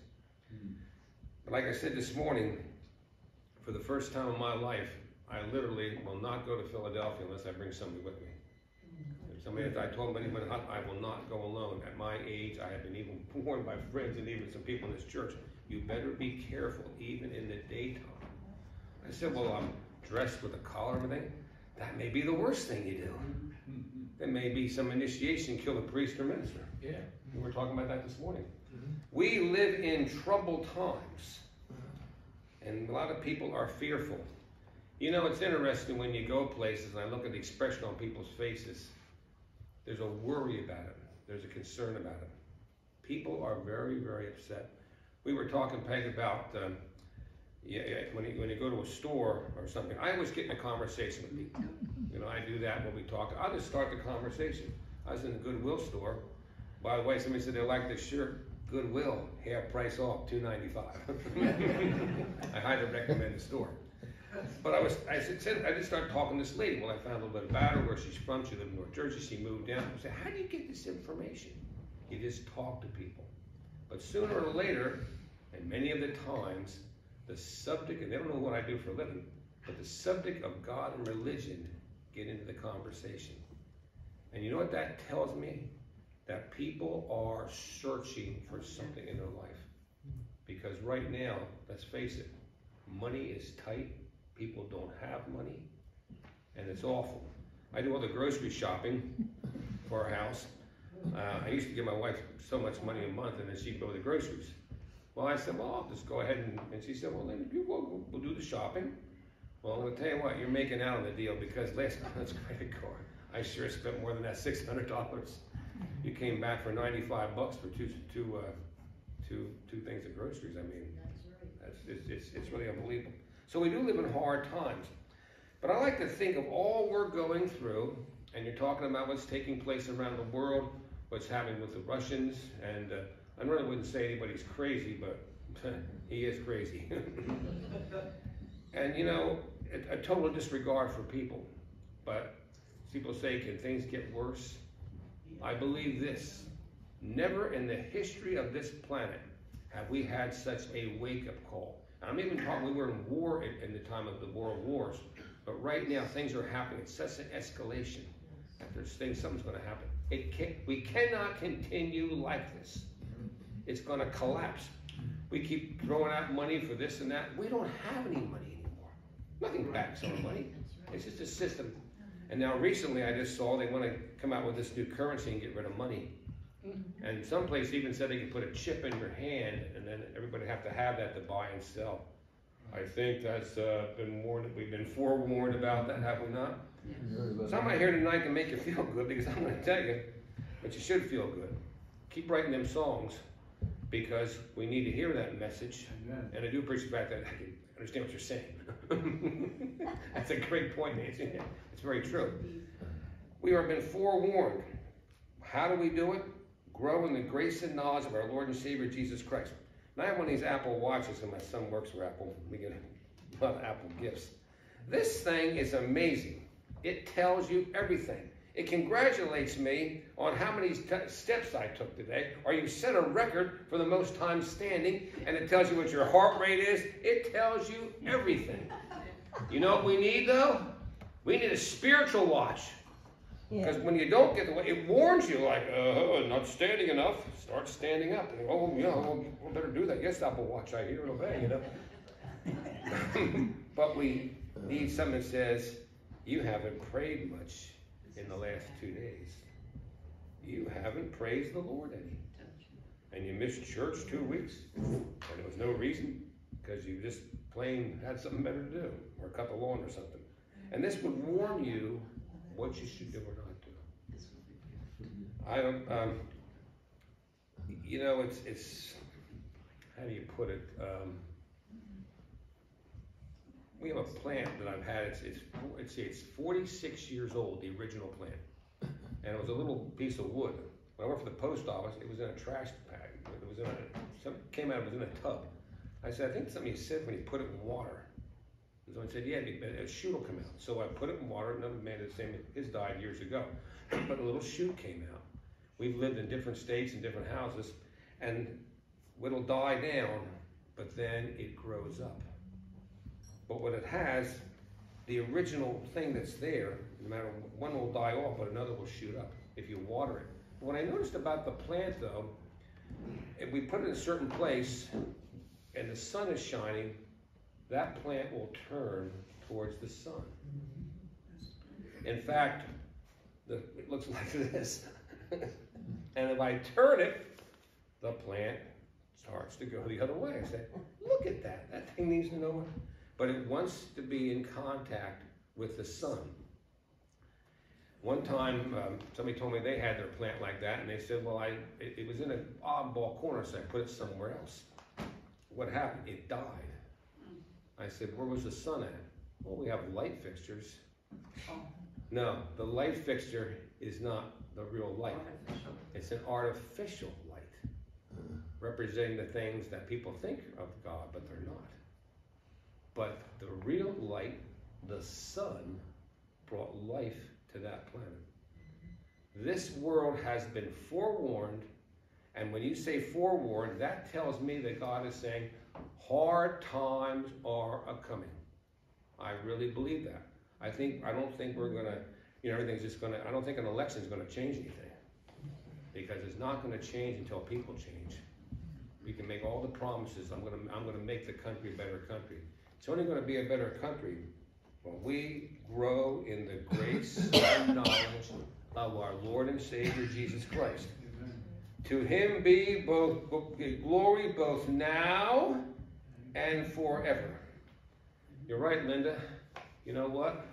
But like I said this morning, for the first time in my life, I literally will not go to Philadelphia unless I bring somebody with me. If somebody, if I told anyone, I will not go alone. At my age, I have been even warned by friends and even some people in this church, you better be careful, even in the daytime. I said, well, I'm dressed with a collar and everything. That may be the worst thing you do. There may be some initiation, kill a priest or minister. Yeah, we were talking about that this morning. Mm-hmm. We live in troubled times, and a lot of people are fearful. You know, it's interesting when you go places, and I look at the expression on people's faces, there's a worry about it. There's a concern about it. People are very, very upset. We were talking, Peg, about um, yeah, yeah, when, you, when you go to a store or something, I always get in a conversation with people. You know, I do that when we talk. I'll just start the conversation. I was in the Goodwill store. By the way, somebody said they like this shirt. Goodwill, half price off, two ninety-five. I highly recommend the store. But I was, I said, I just started talking to this lady. Well, I found a little bit about her, where she's from. She lived in North Jersey. She moved down. I said, how do you get this information? You just talk to people. But sooner or later, and many of the times, the subject, and they don't know what I do for a living, but the subject of God and religion get into the conversation. And you know what that tells me? That people are searching for something in their life. Because right now, let's face it, money is tight. People don't have money, and it's awful. I do all the grocery shopping for our house. Uh, I used to give my wife so much money a month, and then she'd go to the groceries. Well, I said, well, I'll just go ahead, and, and she said, well, then you we'll, we'll do the shopping. Well, I'm going to tell you what, you're making out on the deal, because last month's credit card, I sure spent more than that six hundred dollars. You came back for ninety-five bucks for two, two, uh, two, two things of groceries. I mean, that's, it's, it's, it's really unbelievable. So we do live in hard times. But I like to think of all we're going through, and you're talking about what's taking place around the world, what's happening with the Russians, and uh, I really wouldn't say anybody's crazy, but he is crazy. And you know, a, a total disregard for people. But people say, can things get worse? I believe this. Never in the history of this planet have we had such a wake-up call. I'm even talking, we were in war in, in the time of the world wars, but right now things are happening. It's such an escalation that there's things, something's going to happen. It can't, we cannot continue like this. It's going to collapse. We keep throwing out money for this and that. We don't have any money anymore. Nothing backs our money. It's just a system. And now recently I just saw they want to come out with this new currency and get rid of money. And some place even said they could put a chip in your hand, and then everybody have to have that to buy and sell. I think that's uh, been warned. We've been forewarned about that, have we not? Yes. So I'm not here tonight to make you feel good, because I'm going to tell you, but you should feel good. Keep writing them songs, because we need to hear that message. Amen. And I do appreciate the fact that I can understand what you're saying. That's a great point, Nancy. It's very true. We have been forewarned. How do we do it? Grow in the grace and knowledge of our Lord and Savior, Jesus Christ. And I have one of these Apple Watches, and my son works for Apple. We get a lot of Apple gifts. This thing is amazing. It tells you everything. It congratulates me on how many steps I took today, or you set a record for the most time standing, and it tells you what your heart rate is. It tells you everything. You know what we need, though? We need a spiritual watch. Because Yeah. when you don't get the way, it warns you like, uh, not standing enough. Start standing up. And, oh, yeah, well, we better do that. Yes, Apple Watch, I hear and obey, you know. But we need something that says, you haven't prayed much in the last two days. You haven't praised the Lord any. And you missed church two weeks. And there was no reason. Because you just plain had something better to do. Or cut the lawn or something. And this would warn you what you should do or not do. I don't, um, you know, it's, it's, how do you put it? Um, we have a plant that I've had, it's, it's, it's, it's forty-six years old, the original plant. And it was a little piece of wood. When I worked for the post office, it was in a trash bag. It was in a, some came out, it was in a tub. I said, I think something you said when you put it in water. And someone said, yeah, a shoot will come out. So I put it in water. Another man did the same. His died years ago. But a little shoot came out. We've lived in different states and different houses. And it'll die down, but then it grows up. But what it has, the original thing that's there, no matter, one will die off, but another will shoot up if you water it. But what I noticed about the plant, though, if we put it in a certain place and the sun is shining, that plant will turn towards the sun. In fact, the, it looks like this. And if I turn it, the plant starts to go the other way. I said, look at that. That thing needs to know. But it wants to be in contact with the sun. One time, um, somebody told me they had their plant like that, and they said, well, I it, it was in an oddball corner, so I put it somewhere else. What happened? It died. I said, where was the sun at? Well, we have light fixtures. No, the light fixture is not the real light. It's an artificial light, representing the things that people think of God, but they're not. But the real light, the sun, brought life to that planet. This world has been forewarned, and when you say forewarned, that tells me that God is saying, hard times are a-coming. I really believe that. I think, I don't think we're gonna, you know, everything's just gonna, I don't think an election is gonna change anything. Because it's not gonna change until people change. We can make all the promises, I'm gonna, I'm gonna make the country a better country. It's only gonna be a better country when we grow in the grace and knowledge of our Lord and Savior, Jesus Christ. To him be both glory both now and forever. You're right, Linda. You know what?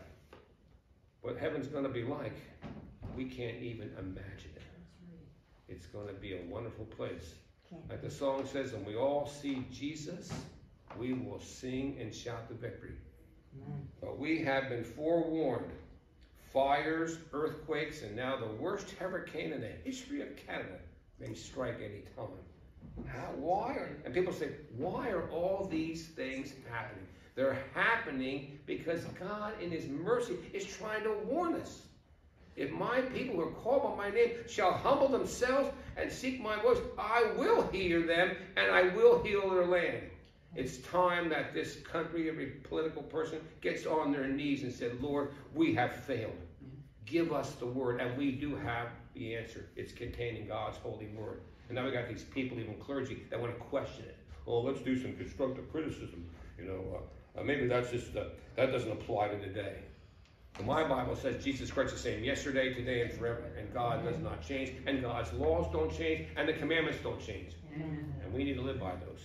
What heaven's going to be like, we can't even imagine it. It's going to be a wonderful place. Like the song says, when we all see Jesus, we will sing and shout the victory. But we have been forewarned. Fires, earthquakes, and now the worst hurricane in the history of Canada may strike any time. How, why are, and people say, why are all these things happening? They're happening because God in his mercy is trying to warn us. If my people who are called by my name shall humble themselves and seek my voice, I will hear them and I will heal their land. It's time that this country, every political person, gets on their knees and said, Lord, we have failed. Give us the word, and we do have the answer. It's contained in God's holy word. And now we got these people, even clergy, that want to question it. Oh, let's do some constructive criticism. You know, uh, uh, maybe that's just, uh, that doesn't apply to today. And my Bible says Jesus Christ is the same yesterday, today, and forever. And God does not change, and God's laws don't change, and the commandments don't change. And we need to live by those.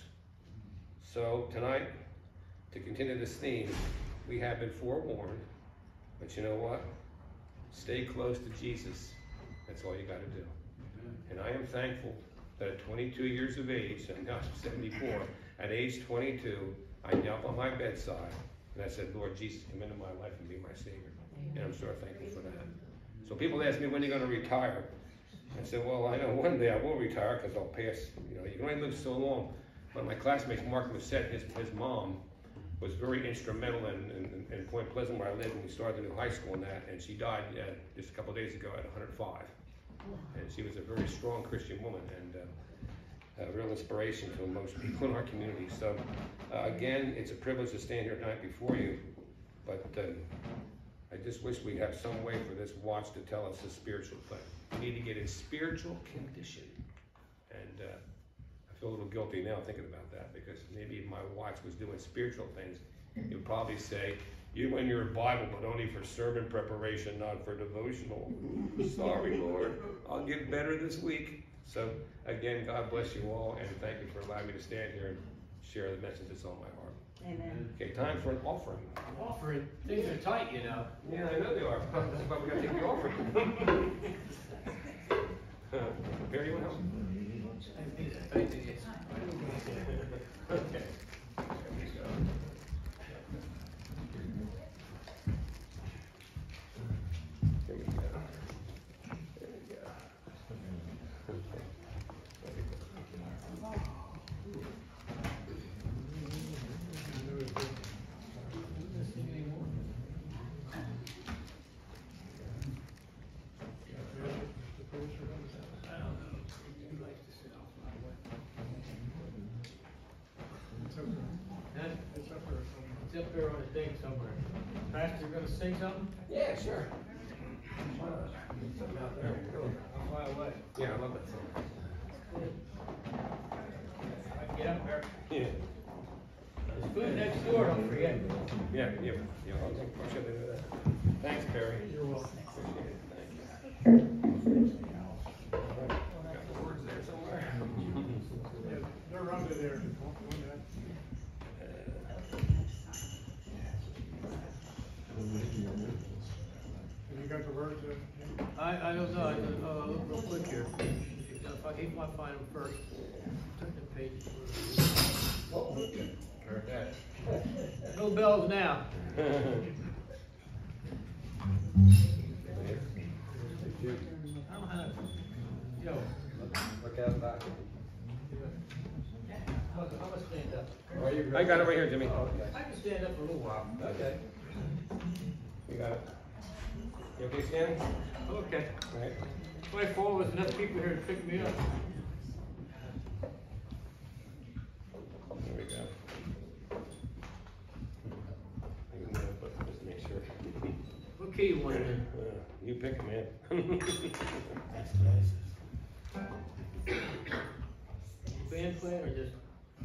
So tonight, to continue this theme, we have been forewarned, but you know what? Stay close to Jesus. That's all you got to do. And I am thankful that at twenty-two years of age, and now I'm seventy-four, at age twenty-two, I knelt on my bedside and I said, Lord Jesus, come into my life and be my Savior. And I'm so thankful for that. So people ask me, when are you going to retire? I said, well, I know one day I will retire because I'll pass, you know, you can only live so long. One of my classmates, Mark Musset, his, his mom was very instrumental in, in, in Point Pleasant, where I lived when we started the new high school and that, and she died uh, just a couple of days ago at one hundred five. And she was a very strong Christian woman and uh, a real inspiration to most people in our community. So uh, again, it's a privilege to stand here tonight before you, but uh, I just wish we had some way for this watch to tell us the spiritual thing. We need to get in spiritual condition. And uh, I feel a little guilty now thinking about that, because maybe if my watch was doing spiritual things, it would probably say, you and your Bible, but only for sermon preparation, not for devotional. Sorry, Lord. I'll get better this week. So, again, God bless you all, and thank you for allowing me to stand here and share the message that's on my heart. Amen. Okay, time for an offering. Offering, things are tight, you know. Yeah, I know they are. That's why we got to take the offering. uh, Barry, you want help? Things are tight, yes. Okay. There we go. There we go. There we go. It's up there on the thing somewhere. Pastor, you gonna sing something? Yeah, sure. Something out there. How far away? Yeah, I love that song. I can get up there. Yeah. It's good next door, don't forget. Yeah, yeah, yeah. I'll, I'll show you that. Thanks, Barry. You're welcome. Appreciate it. Thank you. All right. Got the words there somewhere. Yeah, they're under there. You got the words there? I, I don't know, I don't know, I'll look real quick here. If I, if I find them first, turn the page. Heard that. No bells now. I I don't have, yo, Look out back. I'm gonna stand up. I got it right here, Jimmy. I can stand up for a little while. Okay. You got it. You okay standing? Okay. All right. If I fall, there's enough people here to pick me up. There we go. I'm gonna put this to make sure. What key you want in? Uh, You pick it, man. Band playing or just?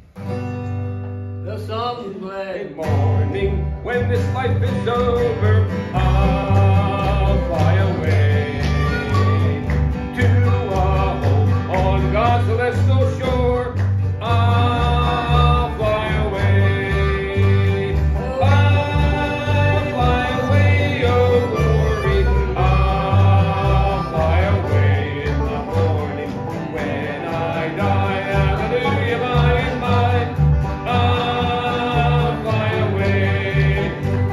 The song is playing. Good morning, when this life is over, I'll fly away to a home on God's celestial shore. I'll fly away. I'll fly away, oh glory. I'll fly away in the morning when I die. Hallelujah, by and by. I'll fly away.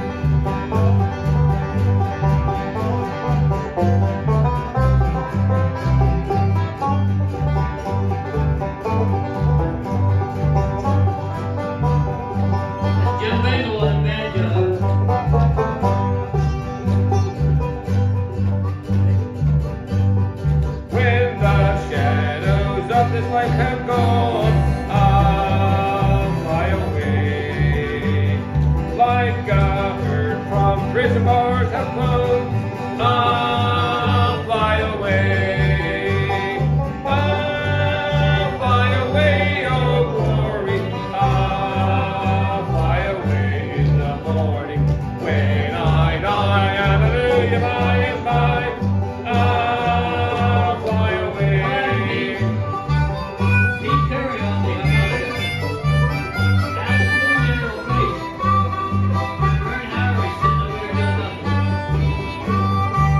Jim Bagel on banjo. When the shadows of this life have gone, I'll fly away. Like a bird from prison bars have flown, I'll fly away. I'll fly away, oh glory. I'll fly away in the morning when I die. Hallelujah, by and by. I'll fly away. Pete Perry on the absolute general bass. Vern Harris sitting over there doing nothing.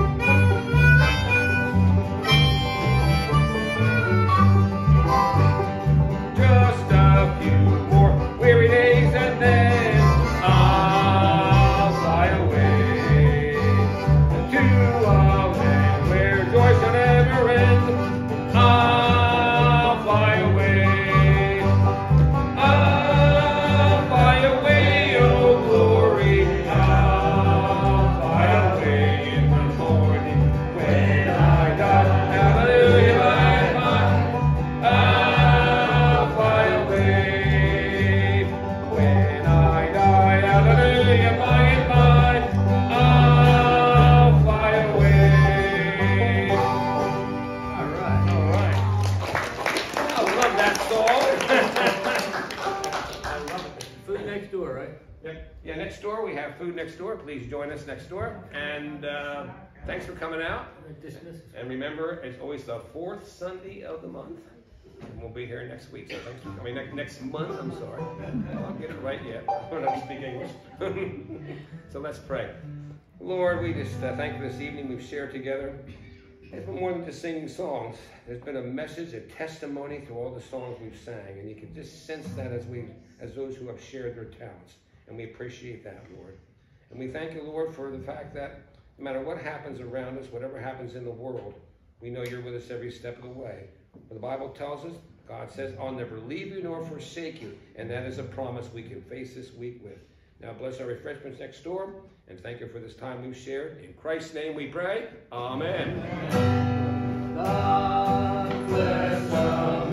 Just a few more weary days and then I'll fly away to a land where joy shall never end. I'll fly away. I'll fly away, oh glory. I'll fly away in the morning when I die. Hallelujah, by and by. I'll fly away when I die. Hallelujah, by and by. I'll have food next door, please join us next door. And uh, thanks for coming out. And remember, it's always the fourth Sunday of the month. And we'll be here next week. So thanks for, I mean, next, next month, I'm sorry. I'll get it right yet. I don't know how to speak English. So let's pray. Lord, we just uh, thank you for this evening we've shared together. It's been more than just singing songs. There's been a message, a testimony through all the songs we've sang. And you can just sense that as we, as those who have shared their talents. And we appreciate that, Lord. And we thank you, Lord, for the fact that no matter what happens around us, whatever happens in the world, we know you're with us every step of the way. But the Bible tells us, God says, I'll never leave you nor forsake you. And that is a promise we can face this week with. Now bless our refreshments next door, and thank you for this time we've shared. In Christ's name we pray. Amen. God bless us.